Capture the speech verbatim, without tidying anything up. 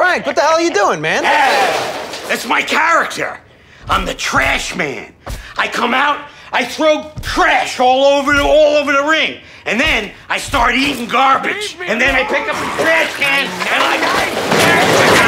Frank, what the hell are you doing, man? Hey, that's my character. I'm the trash man. I come out, I throw trash all over the, all over the ring. And then I start eating garbage. And then I pick up a trash can and I...